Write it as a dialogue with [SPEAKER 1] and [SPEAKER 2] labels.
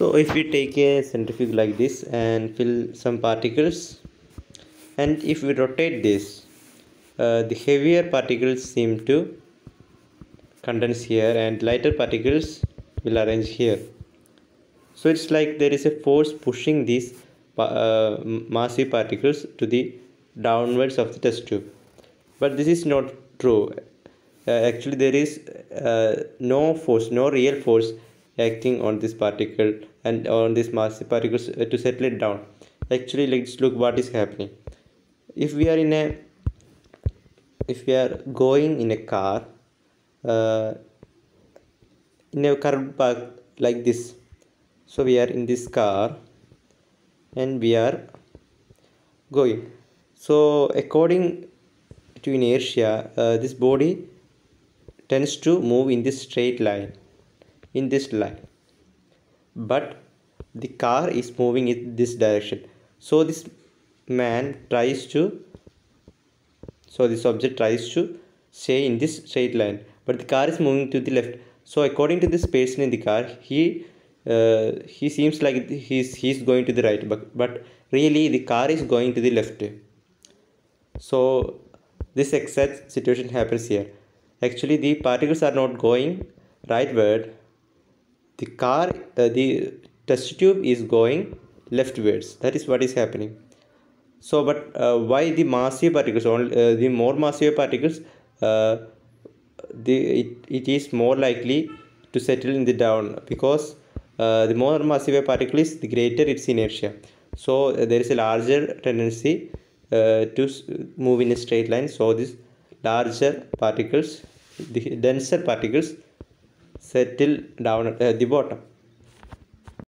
[SPEAKER 1] So if we take a centrifuge like this and fill some particles, and if we rotate this, the heavier particles seem to condense here and lighter particles will arrange here. So it's like there is a force pushing these massive particles to the downwards of the test tube. But this is not true. Actually, there is no force, no real force acting on this particle and on this massive particles to settle it down. Actually, let's look what is happening. If we are going in a car uh, in a curved path like this, so we are in this car and we are going. So according to inertia, this body tends to move in this straight line, in this line, but the car is moving in this direction. So this object tries to stay in this straight line, but the car is moving to the left. So according to this person in the car, he seems like he's going to the right, but really the car is going to the left. So this exact situation happens here. Actually, the particles are not going rightward. The test tube is going leftwards. That is what is happening. So, but why the massive particles? The more massive particles, it is more likely to settle in the down, because the more massive particle is, the greater its inertia. So there is a larger tendency to move in a straight line. So these larger particles, the denser particles, settle down at the bottom.